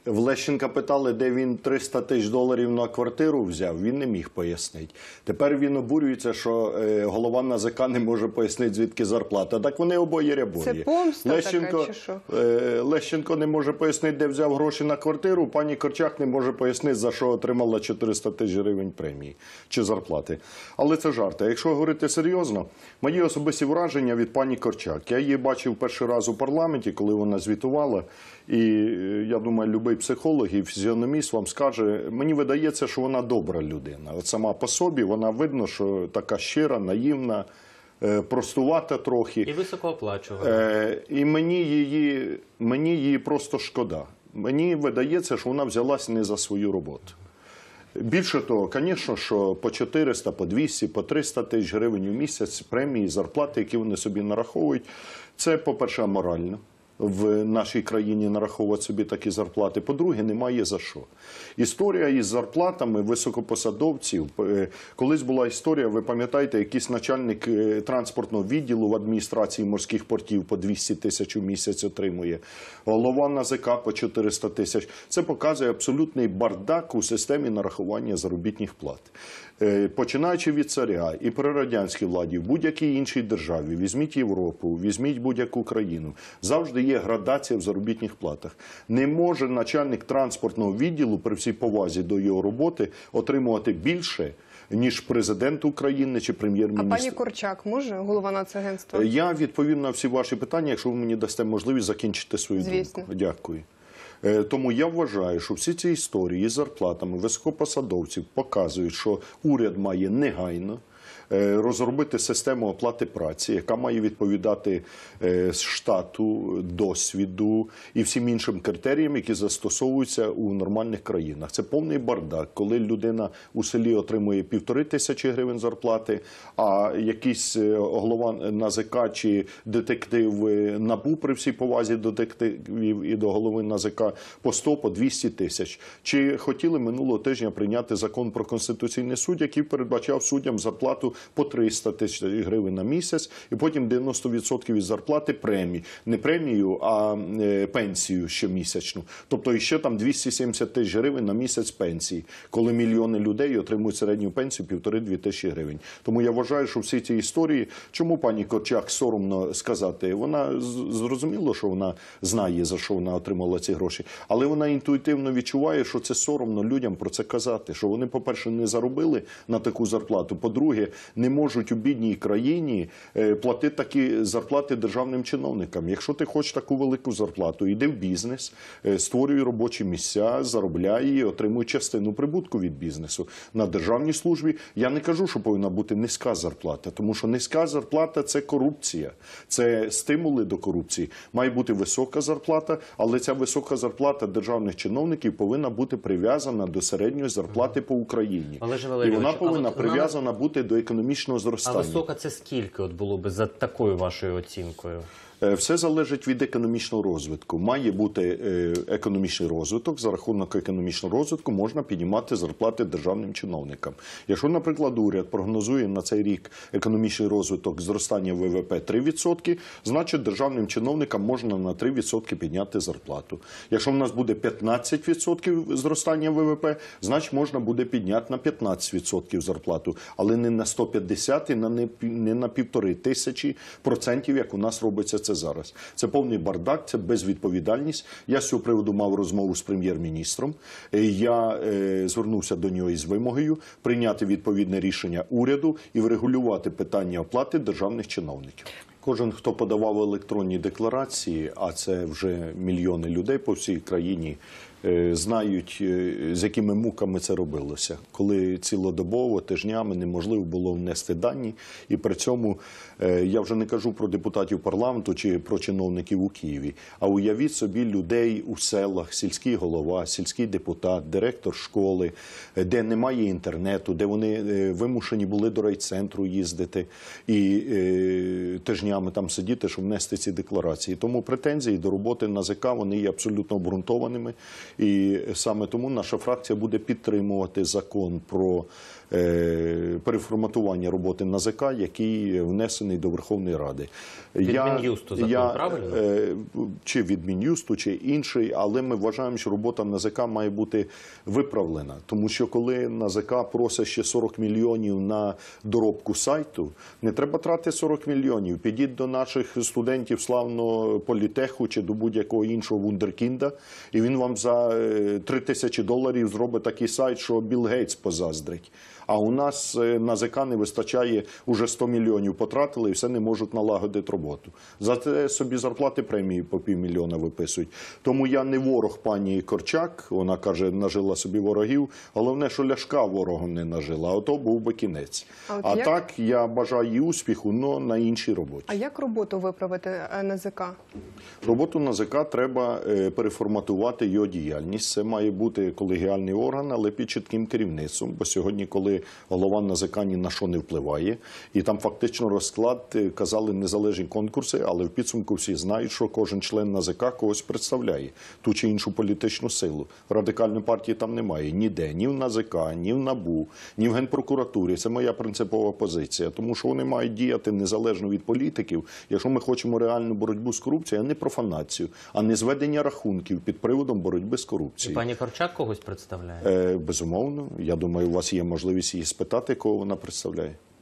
В Лещенка питали, де він 300 тисяч доларів на квартиру взяв, він не міг пояснити. Тепер він обурюється, що голова НАЗК не може пояснити, звідки зарплата. Так вони обоє рябові. Це помста така, чи що? Лещенко не може пояснити, де взяв гроші на квартиру, пані Корчак не може пояснити, за що отримала 400 тисяч гривень премії чи зарплати. Але це жарти. А якщо говорити серйозно, мої особисті враження від пані Корчак. Я її бачив перший раз у парламенті, коли вона звітувала. І я думаю, любий психолог і фізіономіст вам скаже, мені видається, що вона добра людина. От сама по собі вона видно, що така щира, наївна, простувата трохи. І високооплачувана. І мені її просто шкода. Мені видається, що вона взялась не за свою роботу. Більше того, звісно, що по 400, по 200, по 300 тисяч гривень у місяць премії, зарплати, які вони собі нараховують, це, по-перше, аморально. В нашій країні нараховувати собі такі зарплати. По-друге, немає за що. Історія із зарплатами високопосадовців. Колись була історія, ви пам'ятаєте, якийсь начальник транспортного відділу в адміністрації морських портів по 200 тисяч у місяць отримує. Голова НАЗК по 400 тисяч. Це показує абсолютний бардак у системі нарахування заробітних плат. Починаючи від царя і при радянській владі, в будь-якій іншій державі, візьміть Європу, візьміть будь-яку країну, завжди є градація в заробітних платах. Не може начальник транспортного відділу, при всій повазі до його роботи, отримувати більше, ніж президент України чи прем'єр-міністр. А пані Корчак може, голова Нацагентства? Я відповім на всі ваші питання, якщо ви мені дасте можливість закінчити свою Звісно. думку. Дякую. Тому я вважаю, що всі ці історії з зарплатами високопосадовців показують, що уряд має негайно розробити систему оплати праці, яка має відповідати штату, досвіду і всім іншим критеріям, які застосовуються у нормальних країнах. Це повний бардак, коли людина у селі отримує 1500 гривень зарплати, а якийсь голова НАЗК чи детектив НАБУ, при всій повазі до детективів і до голови НАЗК, по 100, по 200 тисяч. Чи хотіли минулого тижня прийняти закон про Конституційний суд, який передбачав суддям зарплату по 300 тисяч гривень на місяць, і потім 90% від зарплати премії. Не премію, а пенсію щомісячну. Тобто іще там 270 тисяч гривень на місяць пенсії, коли мільйони людей отримують середню пенсію 1,5-2 тисячі гривень. Тому я вважаю, що всі ці історії, чому пані Корчак соромно сказати, вона зрозуміло, що вона знає, за що вона отримала ці гроші, але вона інтуїтивно відчуває, що це соромно людям про це казати, що вони, по-перше, не заробили на таку зарплату, по-друге, не можуть у бідній країні платити такі зарплати державним чиновникам. Якщо ти хочеш таку велику зарплату, йди в бізнес, створюй робочі місця, заробляй і отримуй частину прибутку від бізнесу. На державній службі я не кажу, що повинна бути низька зарплата, тому що низька зарплата – це корупція, це стимули до корупції. Має бути висока зарплата, але ця висока зарплата державних чиновників повинна бути прив'язана до середньої зарплати по Україні. І вона повинна прив'язана бути до економічного зростання. А висока це скільки от було би за такою вашою оцінкою? Все залежить від економічного розвитку. Має бути економічний розвиток, за рахунок економічного розвитку можна піднімати зарплати державним чиновникам. Якщо, наприклад, уряд прогнозує на цей рік економічний розвиток зростання ВВП 3%, значить державним чиновникам можна на 3% підняти зарплату. Якщо в нас буде 15% зростання ВВП, значить можна буде підняти на 15% зарплату, але не на 150 і не на 1500%, як у нас робиться це зараз. Це повний бардак, це безвідповідальність. Я з цього приводу мав розмову з прем'єр-міністром. Я звернувся до нього із вимогою прийняти відповідне рішення уряду і врегулювати питання оплати державних чиновників. Кожен, хто подавав електронні декларації, а це вже мільйони людей по всій країні, знають, з якими муками це робилося. Коли цілодобово, тижнями неможливо було внести дані. І при цьому я вже не кажу про депутатів парламенту чи про чиновників у Києві. А уявіть собі людей у селах, сільський голова, сільський депутат, директор школи, де немає інтернету, де вони вимушені були до райцентру їздити і тижнями там сидіти, щоб внести ці декларації. Тому претензії до роботи НАЗК, вони є абсолютно обґрунтованими. І саме тому наша фракція буде підтримувати закон про переформатування роботи НАЗК, який внесений до Верховної Ради. Від Мін'юсту закон, правильно? Чи від Мін'юсту, чи інший, але ми вважаємо, що робота НАЗК має бути виправлена. Тому що коли НАЗК просить ще 40 мільйонів на доробку сайту, не треба тратити 40 мільйонів. Підіть до наших студентів славного політеху чи до будь-якого іншого вундеркінда, і він вам за $3000 зробить такий сайт, що Білл Гейтс позаздрить. А у нас НАЗК не вистачає, уже 100 мільйонів потратили і все не можуть налагодити роботу. За це собі зарплати премії по $500 000 виписують. Тому я не ворог пані Корчак, вона каже, нажила собі ворогів. Головне, що Ляшка ворогом не нажила, а ото був би кінець. А так, я бажаю їй успіху, але на іншій роботі. А як роботу виправити НАЗК? Роботу НАЗК треба переформатувати його діяльність. Це має бути колегіальний орган, але під чітким керівництвом. Бо сьогодні, коли голова НАЗК ні на що не впливає, і там фактично розклад, казали, незалежні конкурси, але в підсумку всі знають, що кожен член НАЗК когось представляє, ту чи іншу політичну силу. Радикальної партії там немає ніде, ні в НАЗК, ні в НАБУ, ні в Генпрокуратурі. Це моя принципова позиція, тому що вони мають діяти незалежно від політиків, якщо ми хочемо реальну боротьбу з корупцією, а не профанацію, а не зведення рахунків під приводом боротьби з І корупцією. пані Корчак когось представляє? Безумовно. Я думаю, у вас є можливість її спитати, кого вона представляє.